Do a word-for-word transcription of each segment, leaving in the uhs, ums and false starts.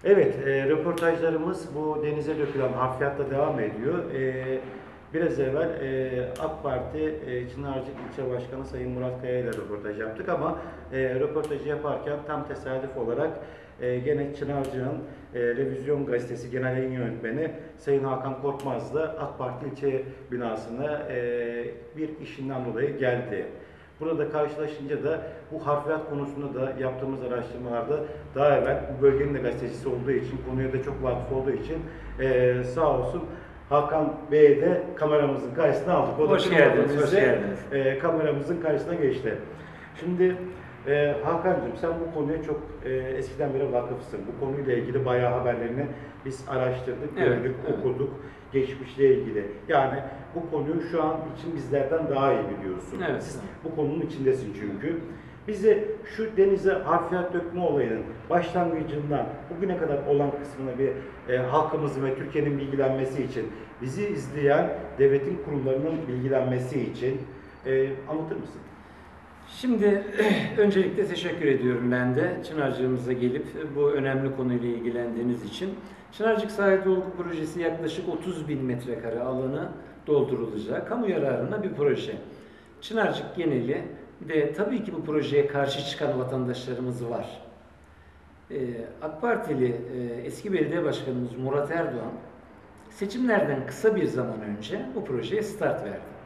Evet, e, röportajlarımız bu denize dökülen harfiyatla devam ediyor. E, biraz evvel e, AK Parti e, Çınarcık İlçe Başkanı Sayın Murat Kaya ile röportaj yaptık ama e, röportajı yaparken tam tesadüf olarak e, gene Çınarcık'ın e, Revizyon Gazetesi Genel Yayın Yönetmeni Sayın Hakan Korkmaz da AK Parti ilçe binasına e, bir işinden dolayı geldi. Burada karşılaşınca da bu harfiyat konusunda da yaptığımız araştırmalarda daha evvel bu bölgenin de gazetecisi olduğu için, konuya da çok vakıf olduğu için e, sağ olsun Hakan Bey'i de kameramızın karşısına aldık. O da hoş geldiniz, hoş geldiniz. E, kameramızın karşısına geçti. Şimdi e, Hakan'cığım sen bu konuya çok e, eskiden beri vakıfsın. Bu konuyla ilgili bayağı haberlerini biz araştırdık, Evet, gördük, evet. okuduk. Geçmişle ilgili. Yani bu konuyu şu an için bizlerden daha iyi biliyorsun. Evet. Siz bu konunun içindesin çünkü. Bize şu denize harfiyat dökme olayının başlangıcından bugüne kadar olan kısmına bir e, halkımızın ve Türkiye'nin bilgilenmesi için, bizi izleyen devletin kurumlarının bilgilenmesi için e, anlatır mısın? Şimdi öncelikle teşekkür ediyorum ben de Çınarcığımıza gelip bu önemli konuyla ilgilendiğiniz için. Çınarcık Sahil Dolgu Projesi yaklaşık otuz bin metrekare alanı doldurulacak. Kamu yararına bir proje. Çınarcık geneli de tabii ki bu projeye karşı çıkan vatandaşlarımız var. Ee, AK Partili e, eski belediye başkanımız Murat Erdoğan seçimlerden kısa bir zaman önce bu projeye start verdi.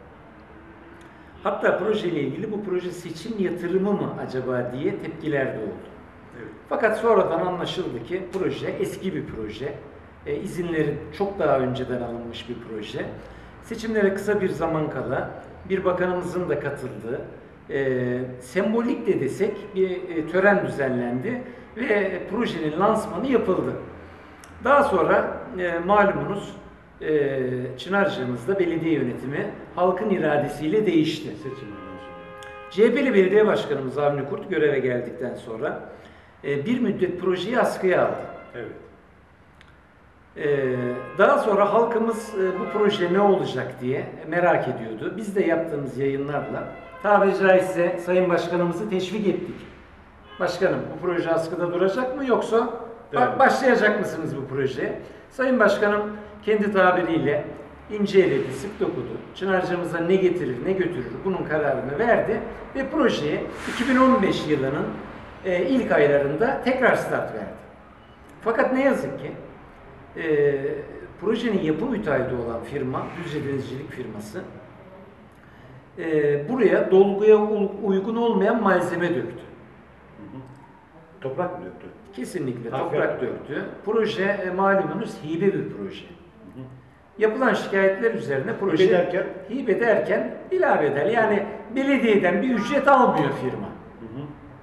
Hatta projeyle ilgili bu proje seçim yatırımı mı acaba diye tepkiler de oldu. Evet. Fakat sonradan anlaşıldı ki proje eski bir proje. E, izinleri çok daha önceden alınmış bir proje. Seçimlere kısa bir zaman kala bir bakanımızın da katıldığı, e, sembolik de desek bir e, tören düzenlendi ve projenin lansmanı yapıldı. Daha sonra e, malumunuz e, Çınarcığımızda belediye yönetimi halkın iradesiyle değişti. Seçimlerden sonra. C H P'li belediye başkanımız Avni Kurt göreve geldikten sonra e, bir müddet projeyi askıya aldı. Evet. E, daha sonra halkımız e, bu proje ne olacak diye merak ediyordu. Biz de yaptığımız yayınlarla tabiri caizse Sayın Başkanımızı teşvik ettik. Başkanım bu proje askıda duracak mı yoksa Evet. başlayacak mısınız bu projeye? Sayın Başkanım kendi tabiriyle inceledi, sık dokudu. Çınarcığımıza ne getirir, ne götürür bunun kararını verdi ve projeye iki bin on beş yılının e, ilk aylarında tekrar start verdi. Fakat ne yazık ki e, projenin yapı müteahhidi olan firma, Düzce Denizcilik firması e, buraya dolguya uygun olmayan malzeme döktü. Hı hı. Toprak mı döktü? Kesinlikle Harfiyat. toprak döktü. Proje e, malumunuz hibe bir proje. Hı hı. Yapılan şikayetler üzerine proje Hibe derken? hibe derken bilabedel yani belediyeden bir ücret almıyor firma. Hı hı.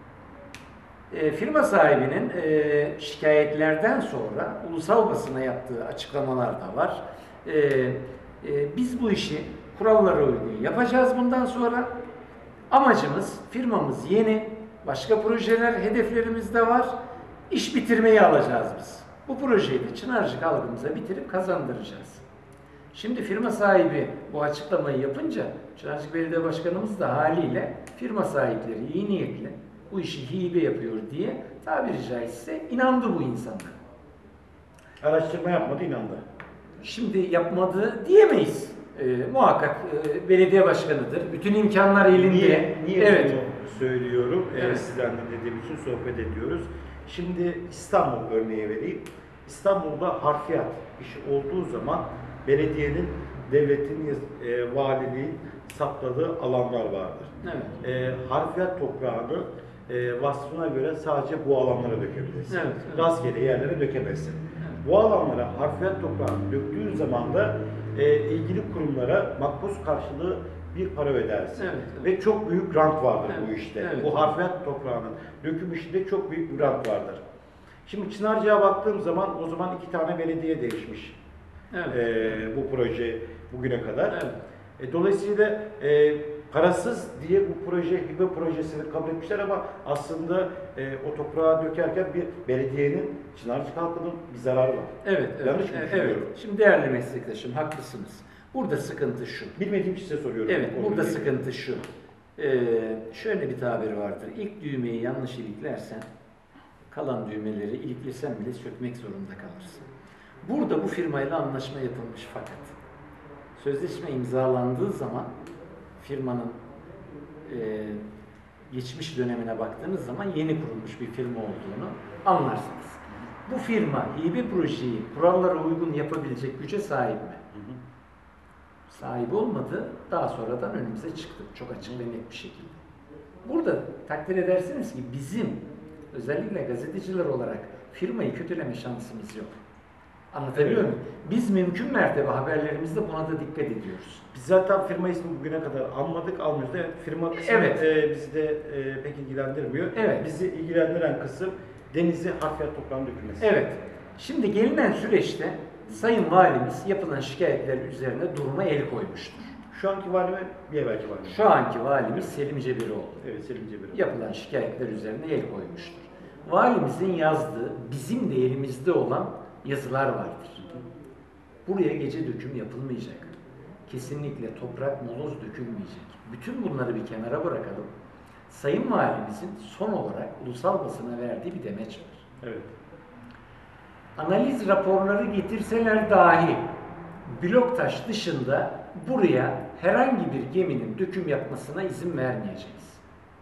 E, firma sahibinin e, şikayetlerden sonra ulusal basına yaptığı açıklamalar da var. E, e, biz bu işi kurallara uygun yapacağız bundan sonra. Amacımız, firmamız yeni, başka projeler, hedeflerimiz de var. İş bitirmeyi alacağız biz. Bu projeyi de Çınarcık halkımıza bitirip kazandıracağız. Şimdi firma sahibi bu açıklamayı yapınca Çınarcık Belediye Başkanımız da haliyle firma sahipleri iyi niyetli bu işi hibe yapıyor diye tabiri caizse inandı bu insanlar. Araştırma yapmadı, inandı. Şimdi yapmadı diyemeyiz. E, muhakkak e, belediye başkanıdır. Bütün imkanlar elinde. Niye, niye evet. bunu söylüyorum? Evet. Ee, sizden de dediğim için sohbet ediyoruz. Şimdi İstanbul örneği vereyim. İstanbul'da harfiyat işi olduğu zaman belediyenin, devletin, e, valiliğin saptadığı alanlar vardır. Evet. E, harfiyat toprağını e, vasfına göre sadece bu alanlara dökebilirsin. Evet, evet. Rastgele yerlere dökemezsin. Evet. Bu alanlara harfiyat toprağını döktüğün zaman da e, ilgili kurumlara makbuz karşılığı bir para ödersin. Evet, evet. Ve çok büyük rant vardır Evet, bu işte. evet. Bu harfiyat toprağının döküm işinde çok büyük bir rant vardır. Şimdi Çınarcık'a baktığım zaman o zaman iki tane belediye değişmiş. Evet. E, bu proje bugüne kadar. Evet. E, dolayısıyla e, parasız diye bu proje hibe projesini kabul etmişler ama aslında e, o toprağa dökerken bir belediyenin, Çınarcık halkının bir zararı var. Evet, evet, Yanlış mı evet, düşünüyorum? evet. Şimdi değerli meslektaşım, haklısınız. Burada sıkıntı şu. Bilmediğim için size soruyorum. Evet, bu burada konuyu. sıkıntı şu. Ee, şöyle bir tabir vardır. İlk düğmeyi yanlış iliklersen kalan düğmeleri iliklesen bile sökmek zorunda kalırsın. Burada bu firmayla anlaşma yapılmış fakat sözleşme imzalandığı zaman firmanın e, geçmiş dönemine baktığınız zaman yeni kurulmuş bir firma olduğunu anlarsınız. Bu firma hibe projeyi kurallara uygun yapabilecek güce sahip mi? Sahip olmadı, daha sonradan önümüze çıktı. Çok açık ve net bir şekilde. Burada takdir edersiniz ki bizim özellikle gazeteciler olarak firmayı kötüleme şansımız yok. Anlatabiliyor Evet. muyum? Biz mümkün mertebe haberlerimizde buna da dikkat ediyoruz. Biz zaten firma ismi bugüne kadar almadık, almıyoruz. Evet, firma kısmı Evet. e, bizi de e, pek ilgilendirmiyor. Evet. Bizi ilgilendiren kısım denize harfiyat toprağın dökülmesi. Evet. Şimdi gelinen süreçte Sayın Valimiz yapılan şikayetler üzerine duruma el koymuştur. Şu anki vali mi? Bir evvelki vali mi? Şu anki valimiz Selim Cebiroğlu. Evet, Selim Cebiroğlu. Yapılan şikayetler üzerine el koymuştur. Valimizin yazdığı, bizim de elimizde olan yazılar vardır. Buraya gece döküm yapılmayacak. Kesinlikle toprak, moloz dökülmeyecek. Bütün bunları bir kenara bırakalım. Sayın Valimizin son olarak ulusal basına verdiği bir demeç var. Evet. Analiz raporları getirseler dahi bloktaş dışında buraya herhangi bir geminin döküm yapmasına izin vermeyeceğiz.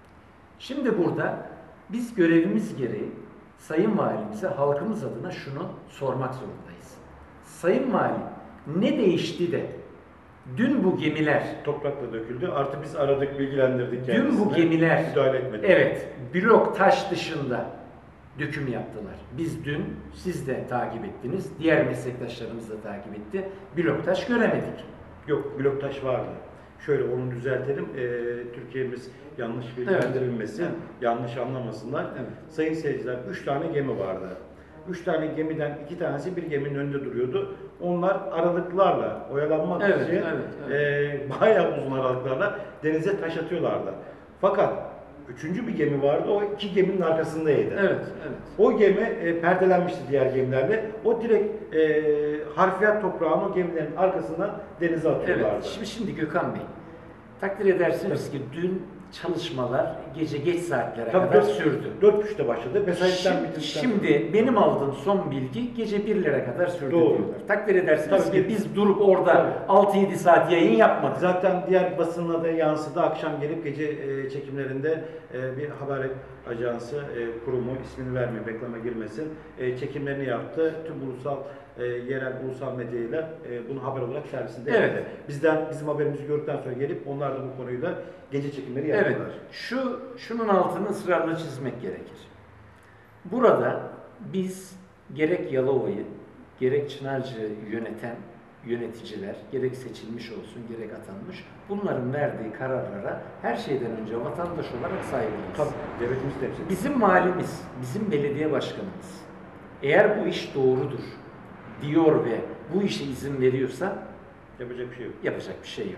Şimdi burada biz görevimiz gereği Sayın Valimize halkımız adına şunu sormak zorundayız. Sayın Valim, ne değişti de dün bu gemiler, Toprakla döküldü. Artı biz aradık, bilgilendirdik dün kendisine. bu gemiler, müdahale etmedik. evet, blok taş dışında döküm yaptılar. Biz dün, siz de takip ettiniz, diğer meslektaşlarımız da takip etti, blok taş göremedik. Yok, bloktaş vardı. Şöyle onu düzeltelim. Ee, Türkiye'miz yanlış bilgilendirilmesin, Evet. yanlış anlamasınlar. Evet. Sayın seyirciler, üç tane gemi vardı. Üç tane gemiden iki tanesi bir geminin önünde duruyordu. Onlar aralıklarla oyalanmak Evet, için evet, evet. e, bayağı uzun aralıklarla denize taş atıyorlardı. Fakat üçüncü bir gemi vardı. O iki geminin arkasındaydı. Evet, evet. O gemi e, perdelenmişti diğer gemilerle. O direkt e, harfiyat toprağını o gemilerin arkasından denize atıyorlardı. Evet, şimdi, şimdi Gökhan Bey, takdir edersiniz ki dün çalışmalar gece geç saatlere Tabii kadar dört- sürdü. Dört buçukta başladı. Mesaitten Şimdi, bitirdikten şimdi benim aldığım son bilgi gece birlere kadar sürdü Doğru. diyorlar. Takdir edersiniz Tabii. ki biz durup orada Tabii. altı yedi saat yayın yapmadık. zaten diğer basına da yansıdı. Akşam gelip gece e, çekimlerinde e, bir haber ajansı e, kurumu, ismini vermiyor, reklama girmesin, e, çekimlerini yaptı. Tüm ulusal, e, yerel ulusal medyayla e, bunu haber olarak servisinde Evet. yaptı. Bizden bizim haberimizi gördükten sonra gelip onlar da bu konuyla gece çekimleri Evet, yaptılar. şu şunun altını ısrarla çizmek gerekir. Burada biz gerek Yalova'yı, gerek Çınarcı'yı yöneten yöneticiler, gerek seçilmiş olsun, gerek atanmış, bunların verdiği kararlara her şeyden önce vatandaş olarak saygılıyız. Tabii, devletimiz temsil ediyor. Bizim valimiz, bizim belediye başkanımız, eğer bu iş doğrudur diyor ve bu işe izin veriyorsa Yapacak bir şey yok. yapacak bir şey yok.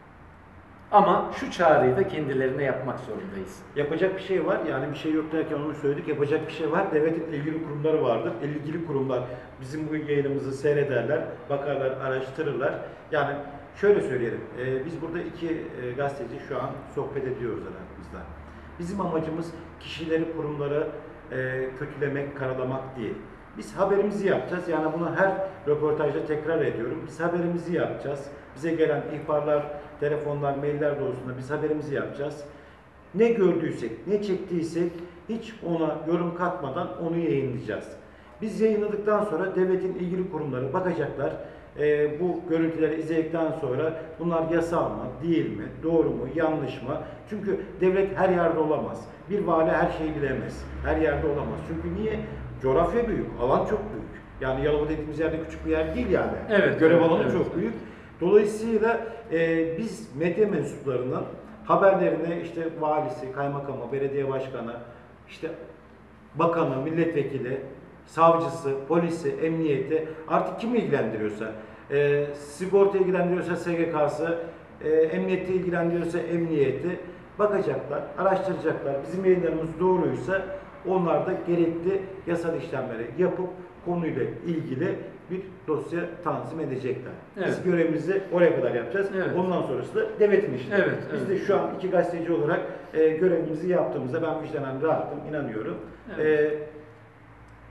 Ama şu çağrıyı da kendilerine yapmak zorundayız. Yapacak bir şey var. Yani bir şey yok derken onu söyledik. Yapacak bir şey var. Devletin ilgili kurumları vardır. İlgili kurumlar bizim bu yayınımızı seyrederler, bakarlar, araştırırlar. Yani şöyle söyleyelim. e, biz burada iki e, gazeteci şu an sohbet ediyoruz aramızda. Bizim amacımız kişileri, kurumları e, kötülemek, karalamak değil. Biz haberimizi yapacağız. Yani bunu her röportajda tekrar ediyorum. Biz haberimizi yapacağız. Bize gelen ihbarlar, telefonlar, mailler doğrultusunda biz haberimizi yapacağız. Ne gördüysek, ne çektiysek hiç ona yorum katmadan onu yayınlayacağız. Biz yayınladıktan sonra devletin ilgili kurumları bakacaklar. Ee, bu görüntüleri izledikten sonra bunlar yasal mı, değil mi, doğru mu, yanlış mı? Çünkü devlet her yerde olamaz. Bir vali her şeyi bilemez. Her yerde olamaz. Çünkü niye? Coğrafya büyük, alan çok büyük. Yani Yalova dediğimiz yerde küçük bir yer değil yani. Evet, Görev evet, alanı evet. çok büyük. Dolayısıyla e, biz medya mensuplarından haberlerine işte valisi, kaymakamı, belediye başkanı, işte bakanı, milletvekili, savcısı, polisi, emniyeti artık kim ilgilendiriyorsa, e, sigorta ilgilendiriyorsa S G K'sı, e, emniyeti ilgilendiriyorsa emniyeti bakacaklar, araştıracaklar. Bizim yayınlarımız doğruysa onlar da gerekli yasal işlemleri yapıp konuyla ilgili bir dosya tanzim edecekler. Evet. Biz görevimizi oraya kadar yapacağız. Evet. Ondan sonrası da devletin işi. Evet, Biz evet. de şu an iki gazeteci olarak e, görevimizi yaptığımızda ben vicdanen rahatım, inanıyorum. Evet. E,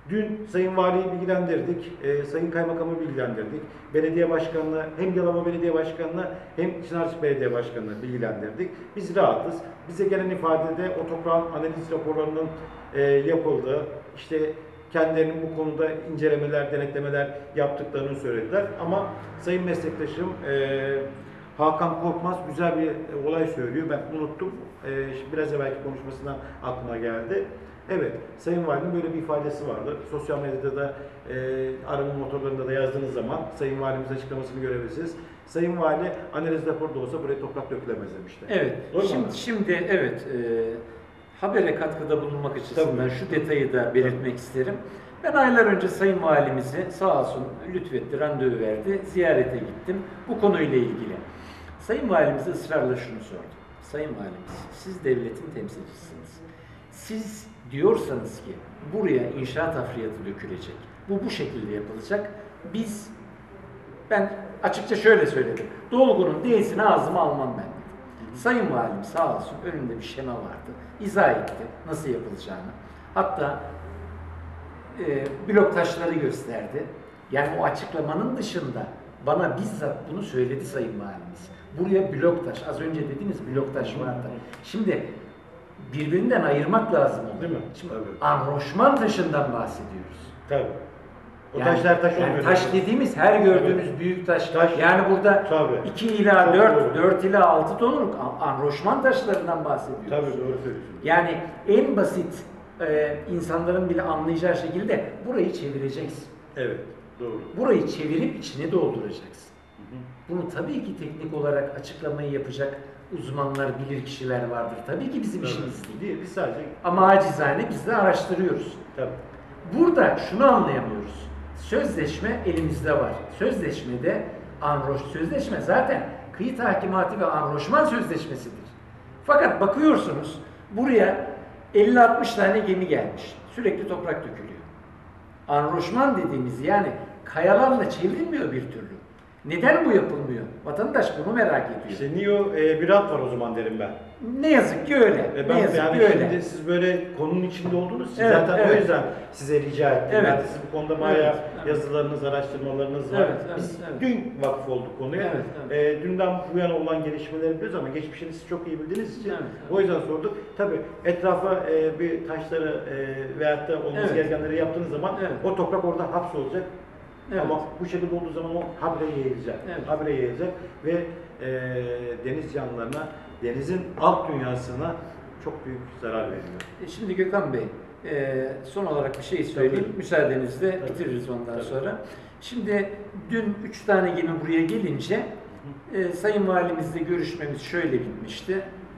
Dün Sayın Vali'yi bilgilendirdik, e, Sayın Kaymakamı bilgilendirdik. Belediye Başkanı'na, hem Yalova Belediye Başkanı'na hem Çınarcık Belediye Başkanı'na bilgilendirdik. Biz rahatız. Bize gelen ifadede o toprağın analiz raporlarının e, yapıldığı, işte kendilerinin bu konuda incelemeler, denetlemeler yaptıklarını söylediler. Ama Sayın meslektaşım e, Hakan Korkmaz güzel bir olay söylüyor. Ben unuttum. E, biraz evvelki konuşmasından aklıma geldi. Evet, Sayın Valinin böyle bir ifadesi vardı. Sosyal medyada da e, arama motorlarında da yazdığınız zaman Sayın Valimiz açıklamasını görebilirsiniz. Sayın Vali analiz raporu da olsa buraya toprak dökülemez demişti. Evet. Doğru Şimdi, mu? şimdi evet e, habere katkıda bulunmak açısından Tabii. şu detayı da belirtmek isterim. Ben aylar önce Sayın Valimizi sağ olsun lütfetti, randevu verdi. Ziyarete gittim bu konuyla ilgili. Sayın Valimize ısrarla şunu sordum. Sayın Valimiz, siz devletin temsilcisiniz. Siz diyorsanız ki buraya inşaat hafriyatı dökülecek, bu bu şekilde yapılacak. Biz, ben açıkça şöyle söyledim. Dolgunun D'sini ağzıma almam ben dedim. Sayın Valim sağ olsun önünde bir şema vardı. İzah etti nasıl yapılacağını. Hatta e, blok taşları gösterdi. Yani o açıklamanın dışında bana bizzat bunu söyledi Sayın Valimiz. Buraya blok taş, az önce dediğiniz blok taş vardı. Şimdi birbirinden ayırmak lazım onu. Değil mi? Şimdi Tabii. anroşman taşından bahsediyoruz. Tabii. O Yani, taşlar taş yani olmuyor. taş dediğimiz her gördüğünüz Evet. büyük taş. Taş. Yani burada Tabii. iki ila Çok dört, doğru. dört ila altı tonluk an- anroşman taşlarından bahsediyoruz. Tabii doğru söylüyorsunuz. Yani en basit e, insanların bile anlayacağı şekilde burayı çevireceksin. Evet, doğru. Burayı çevirip içine dolduracaksın. Hı hı. Bunu tabii ki teknik olarak açıklamayı yapacak uzmanlar, bilir kişiler vardır. Tabii ki bizim Tabii. işimiz değil. Değil, biz sadece Ama acizane biz de araştırıyoruz. tabii. Burada şunu anlayamıyoruz. Sözleşme elimizde var. Sözleşmede anroş sözleşme zaten kıyı tahkimatı ve anroşman sözleşmesidir. Fakat bakıyorsunuz buraya elli altmış tane gemi gelmiş. Sürekli toprak dökülüyor. Anroşman dediğimiz yani kayalarla çevrilmiyor bir türlü. Neden bu yapılmıyor? Vatandaş bunu merak ediyor. İşte niye o, e, bir rahat var o zaman derim ben. Ne yazık ki öyle. E ne ben yazık yani ki öyle. şimdi siz böyle konunun içinde oldunuz. Siz Evet, zaten evet. o yüzden size rica ettim. Evet. Yani siz bu konuda bayağı Evet, evet. yazılarınız, araştırmalarınız var. Evet, evet, Biz evet. dün vakıf olduk konuya. Evet, E, dünden bu yana olan gelişmeleri biliyoruz ama geçmişini siz çok iyi bildiğiniz için Evet, evet. o yüzden sorduk. Tabii etrafa e, bir taşları e, veyahut da olması Evet. gerekenleri yaptığınız zaman Evet. o toprak orada hapsolacak. Evet. Ama bu şekilde olduğu zaman o habire yayılacak. Evet. Habire yayılacak ve e, deniz canlılarına, denizin alt dünyasına çok büyük zarar veriyor. E, Şimdi Gökhan Bey, e, son olarak bir şey söyleyeyim. Tabii. Müsaadenizle Tabii. bitiririz ondan Tabii. sonra. Şimdi dün üç tane gemi buraya gelince e, Sayın Valimizle görüşmemiz şöyle bitmişti.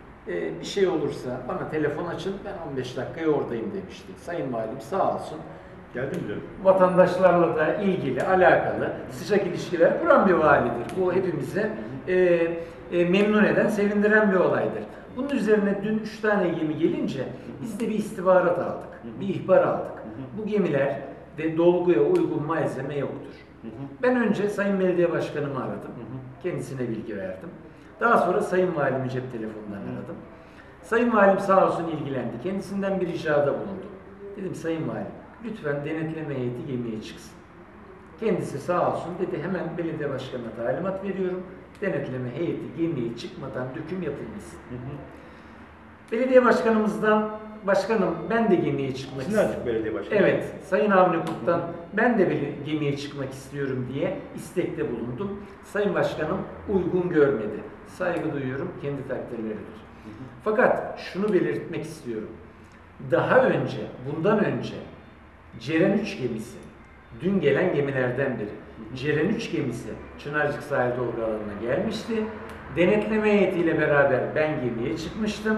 E, bir şey olursa bana telefon açın, ben on beş dakikaya oradayım demişti. Sayın Valim sağ olsun. Geldi mi diyorum? Vatandaşlarla da ilgili, alakalı, sıcak ilişkiler kuran bir validir. Bu hepimizi e, e, memnun eden, sevindiren bir olaydır. Bunun üzerine dün üç tane gemi gelince biz de bir istihbarat aldık, bir ihbar aldık. Bu gemilerde dolguya uygun malzeme yoktur. Ben önce Sayın Belediye Başkanımı aradım, kendisine bilgi verdim. Daha sonra Sayın Valimi cep telefonundan aradım. Sayın Valim sağ olsun ilgilendi, kendisinden bir ricada bulundu. Dedim Sayın Valim, lütfen denetleme heyeti gemiye çıksın. Kendisi sağ olsun dedi, hemen belediye başkanına talimat veriyorum. Denetleme heyeti gemiye çıkmadan döküm yapılmasın. Hı hı. Belediye başkanımızdan, başkanım ben de gemiye çıkmak istiyorum. Çınarcık Belediye Başkanı. Evet, Sayın Avni Kurt'tan ben de bir gemiye çıkmak istiyorum diye istekte bulundum. Sayın Başkanım uygun görmedi. Saygı duyuyorum, kendi takdirleridir. Fakat şunu belirtmek istiyorum. Daha önce, bundan önce Ceren üç gemisi, dün gelen gemilerden biri. Ceren üç gemisi Çınarcık sahil dolgu alanına gelmişti. Denetleme heyetiyle beraber ben gemiye çıkmıştım.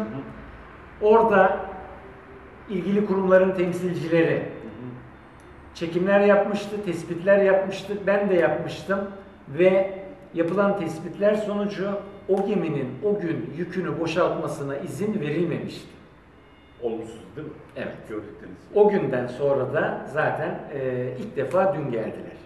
Orada ilgili kurumların temsilcileri çekimler yapmıştı, tespitler yapmıştı. Ben de yapmıştım ve yapılan tespitler sonucu o geminin o gün yükünü boşaltmasına izin verilmemişti. Olumsuz değil mi? Evet. Gördükleriniz. O günden sonra da zaten e, ilk defa dün geldiler.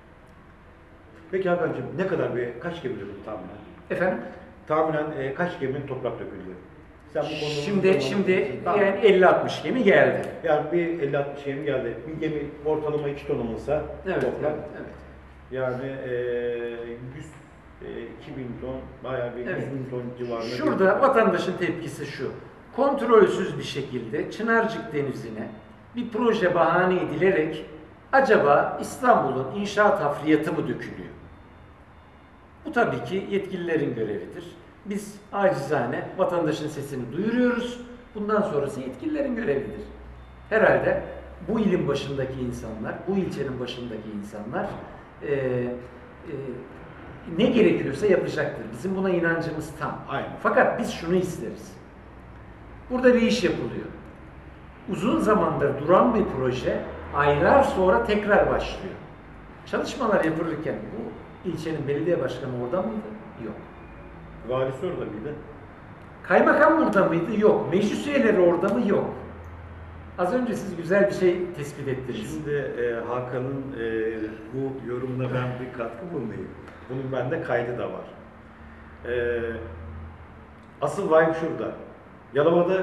Peki Hakan'cığım ne kadar bir, kaç gemi döküldü tahminen? Efendim? Tahminen e, kaç geminin toprak döküldü? Sen bu konuda Şimdi şimdi Tamam. yani elli altmış gemi geldi. Yani bir elli altmış gemi geldi. Bir gemi ortalama iki ton olsa Evet, toplam. evet, evet. Yani e, yüz, e, iki bin ton, bayağı bir Evet. yüz bin ton civarında. Şurada bir- vatandaşın tepkisi şu. Kontrolsüz bir şekilde Çınarcık Denizi'ne bir proje bahane edilerek acaba İstanbul'un inşaat hafriyatı mı dökülüyor? Bu tabii ki yetkililerin görevidir. Biz acizane vatandaşın sesini duyuruyoruz. Bundan sonrası yetkililerin görevidir. Herhalde bu ilin başındaki insanlar, bu ilçenin başındaki insanlar eee, eee, ne gerekiyorsa yapacaktır. Bizim buna inancımız tam. Aynen. Fakat biz şunu isteriz. Burada bir iş yapılıyor. Uzun zamandır duran bir proje aylar sonra tekrar başlıyor. Çalışmalar yapılırken bu ilçenin belediye başkanı orada mıydı? Yok. Valisi orada mıydı? Kaymakam burada mıydı? Yok. Meclis üyeleri orada mı? Yok. Az önce siz güzel bir şey tespit ettiniz. Şimdi e, Hakan'ın e, bu yorumuna ben bir katkı bulmayayım. Bunun bende kaydı da var. E, asıl vay şurada. Yalova'da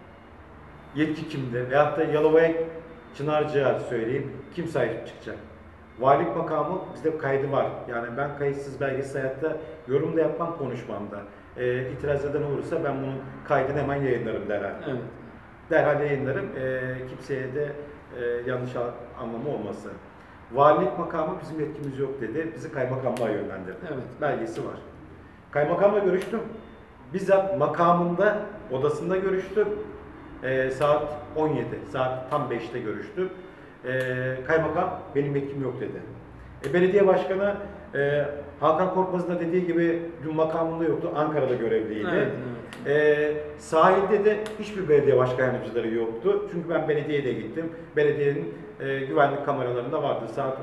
yetki kimde? Veyahut da Yalova'ya Çınarcık'a söyleyeyim. Kim sahip çıkacak? Valilik makamı bizde kaydı var. Yani ben kayıtsız belgesiz hayatta yorum da yapmam konuşmamda. E, itiraz eden olursa ben bunun kaydını hemen yayınlarım derhal. Evet. Derhal yayınlarım. E, kimseye de e, yanlış a- anlamı olmasın. Valilik makamı bizim yetkimiz yok dedi. Bizi kaymakamlığa yönlendirdi. Evet. Belgesi var. Kaymakamla görüştüm. Bizzat makamında, odasında görüştüm. E, saat on yedi, saat tam beşte görüştüm. E, kaymakam benim yetkim yok dedi. E, belediye başkanı e, Hakan Korkmaz'ın da dediği gibi dün makamında yoktu. Ankara'da görevliydi. Evet, E, sahilde de hiçbir belediye başkan yardımcıları yoktu. Çünkü ben belediyeye de gittim. Belediyenin e, güvenlik kameralarında vardı. Saat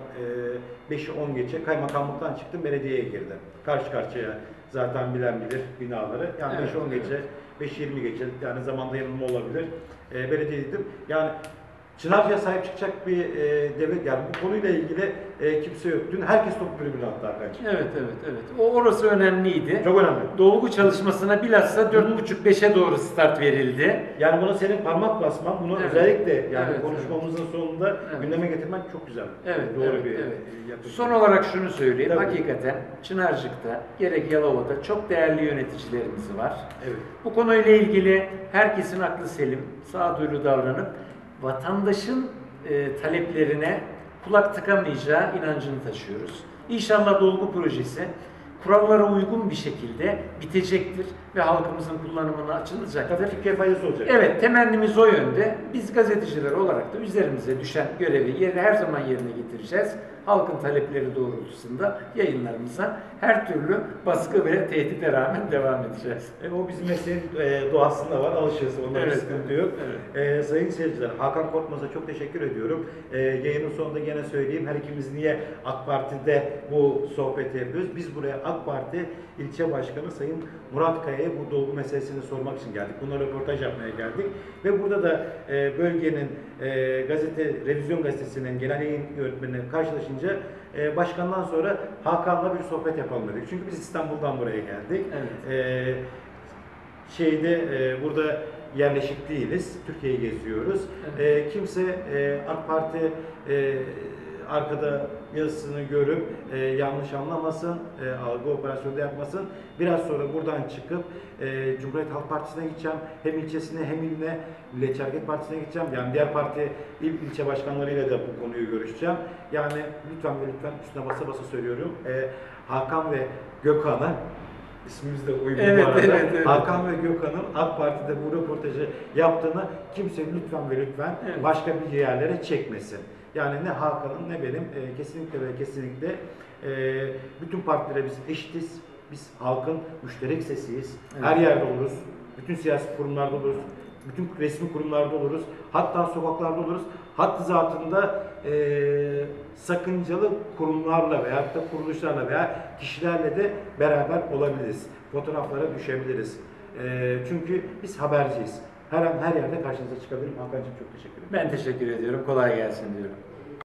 e, beşi on geçe kaymakamlıktan çıktım, belediyeye girdim. Karşı karşıya zaten bilen bilir binaları. Yani Evet, beş on evet. geçe, beş yirmi geçe, yani zamanda yanılma olabilir. E, belediye dedim. Yani Çınarcık'a sahip çıkacak bir e, devlet, yani bu konuyla ilgili e, kimse yok. Dün herkes top birbirine attı Hakan'cığım. Evet, evet, evet. O orası önemliydi. Çok önemli. Dolgu çalışmasına bilhassa dört buçuk beşe doğru start verildi. Yani buna senin parmak basman, bunu Evet. özellikle yani Evet, konuşmamızın sonunda Evet. gündeme getirmen çok güzel. Evet, Doğru evet, bir evet. yaklaşım. Son olarak şunu söyleyeyim. Tabii. Hakikaten Çınarcık'ta gerek Yalova'da çok değerli yöneticilerimiz var. Evet. Bu konuyla ilgili herkesin aklı selim, sağduyulu davranıp vatandaşın e, taleplerine kulak tıkamayacağı inancını taşıyoruz. İnşallah dolgu projesi kurallara uygun bir şekilde bitecektir ve halkımızın kullanımına açılacaktır. Tabii Türkiye faydası olacak. Evet, temennimiz o yönde. Biz gazeteciler olarak da üzerimize düşen görevi yeri her zaman yerine getireceğiz. Halkın talepleri doğrultusunda yayınlarımıza her türlü baskı ve tehdide rağmen devam edeceğiz. E, o bizim mesleğin e, doğasında var, alışırız. Onda bir Evet, sıkıntı yok. evet. E, sayın seyirciler, Hakan Korkmaz'a çok teşekkür ediyorum. E, yayının sonunda gene söyleyeyim, her ikimiz niye AK Parti'de bu sohbeti yapıyoruz? Biz buraya AK Parti ilçe başkanı Sayın Murat Kaya'ya bu dolgu meselesini sormak için geldik. Buna röportaj yapmaya geldik. Ve burada da e, bölgenin e, gazete, Revizyon Gazetesi'nin genel yayın yönetmeniyle karşılaşınca e, başkandan sonra Hakan'la bir sohbet yapalım dedik. Çünkü biz İstanbul'dan buraya geldik. Evet. E, şeyde e, burada yerleşik değiliz. Türkiye'yi geziyoruz. Evet. E, kimse e, AK Parti e, arkada yazısını görüp e, yanlış anlamasın, e, algı operasyonu da yapmasın. Biraz sonra buradan çıkıp e, Cumhuriyet Halk Partisi'ne gideceğim. Hem ilçesine hem iline, Milliyetçi Hareket Partisi'ne gideceğim. Yani diğer parti il ilçe başkanlarıyla da bu konuyu görüşeceğim. Yani lütfen ve lütfen üstüne basa basa söylüyorum. E, Hakan ve Gökhan'a, İsmimiz de uygun Evet, bu arada. evet, evet. Hakan ve Gökhan'ın AK Parti'de bu röportajı yaptığını kimse lütfen ve lütfen Evet. başka bir yerlere çekmesin. Yani ne Hakan'ın ne benim e, kesinlikle ve kesinlikle e, bütün partilere biz eşitiz. Biz halkın müşterek sesiyiz. Evet. Her yerde oluruz. Bütün siyasi kurumlarda oluruz. Bütün resmi kurumlarda oluruz. Hatta sokaklarda oluruz. Hatta zatında e, sakıncalı kurumlarla veya da kuruluşlarla veya kişilerle de beraber olabiliriz. Fotoğraflara düşebiliriz. E, çünkü biz haberciyiz. Her an her yerde karşınıza çıkabilirim. Hakan'cığım çok teşekkür ederim. Ben teşekkür ediyorum. Kolay gelsin diyorum.